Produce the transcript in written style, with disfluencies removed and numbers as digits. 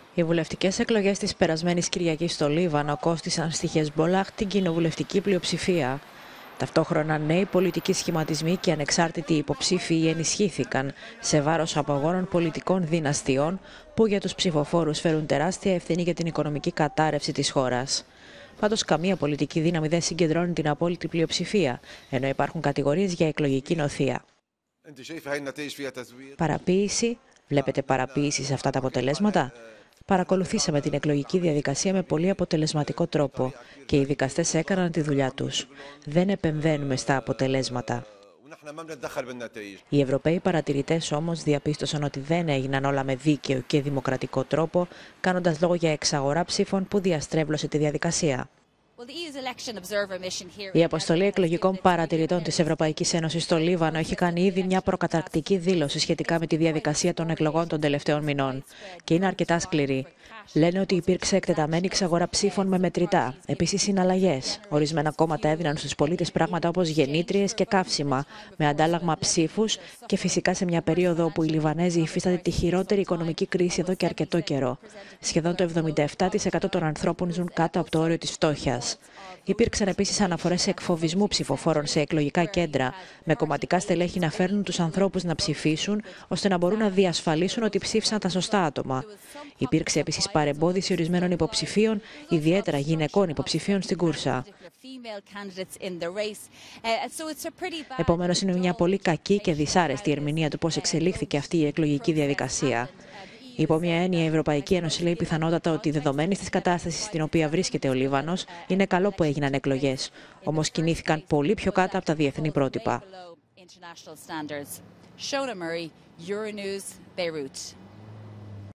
Οι βουλευτικές εκλογές της περασμένης Κυριακής στο Λίβανο κόστισαν στη Χεσμπολάχ την κοινοβουλευτική πλειοψηφία. Ταυτόχρονα νέοι πολιτικοί σχηματισμοί και ανεξάρτητοι υποψήφοι ενισχύθηκαν σε βάρος απαγώνων πολιτικών δυναστιών που για τους ψηφοφόρους φέρουν τεράστια ευθύνη για την οικονομική κατάρρευση της χώρας. Πάντως, καμία πολιτική δύναμη δεν συγκεντρώνει την απόλυτη πλειοψηφία, ενώ υπάρχουν κατηγορίες για εκλογική νοθεία. Παραποίηση. Βλέπετε παραποίηση σε αυτά τα αποτελέσματα? Παρακολουθήσαμε την εκλογική διαδικασία με πολύ αποτελεσματικό τρόπο και οι δικαστές έκαναν τη δουλειά τους. Δεν επεμβαίνουμε στα αποτελέσματα. Οι Ευρωπαίοι παρατηρητές όμως διαπίστωσαν ότι δεν έγιναν όλα με δίκαιο και δημοκρατικό τρόπο, κάνοντας λόγο για εξαγορά ψήφων που διαστρέβλωσε τη διαδικασία. Η αποστολή εκλογικών παρατηρητών της Ευρωπαϊκής Ένωσης στο Λίβανο έχει κάνει ήδη μια προκαταρκτική δήλωση σχετικά με τη διαδικασία των εκλογών των τελευταίων μηνών και είναι αρκετά σκληρή. Λένε ότι υπήρξε εκτεταμένη εξαγορά ψήφων με μετρητά, επίσης συναλλαγές. Ορισμένα κόμματα έδιναν στους πολίτες πράγματα όπως γεννήτριες και καύσιμα, με αντάλλαγμα ψήφους και φυσικά σε μια περίοδο όπου οι Λιβανέζοι υφίσταται τη χειρότερη οικονομική κρίση εδώ και αρκετό καιρό. Σχεδόν το 77% των ανθρώπων ζουν κάτω από το όριο της φτώχειας. Υπήρξαν επίσης αναφορές εκφοβισμού ψηφοφόρων σε εκλογικά κέντρα, με κομματικά στελέχη να φέρνουν τους ανθρώπους να ψηφίσουν, ώστε να μπορούν να διασφαλίσουν ότι ψήφισαν τα σωστά άτομα. Υπήρξε επίσης παρεμπόδιση ορισμένων υποψηφίων, ιδιαίτερα γυναικών υποψηφίων στην κούρσα. Επομένως, είναι μια πολύ κακή και δυσάρεστη ερμηνεία του πώς εξελίχθηκε αυτή η εκλογική διαδικασία. Υπό μια έννοια, η Ευρωπαϊκή Ένωση λέει πιθανότατα ότι δεδομένης της κατάστασης στην οποία βρίσκεται ο Λίβανος, είναι καλό που έγιναν εκλογές. Όμως κινήθηκαν πολύ πιο κάτω από τα διεθνή πρότυπα.